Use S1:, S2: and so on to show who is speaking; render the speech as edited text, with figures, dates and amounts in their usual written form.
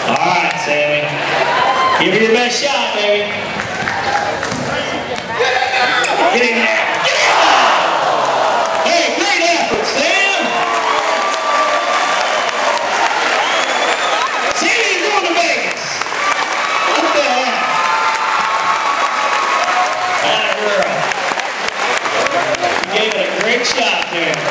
S1: All right, Sammy. Give it your best shot, baby. Get in there. Get in there! Hey, great effort, Sam. Sammy's going to Vegas. What the heck? That girl. You gave it a great shot there.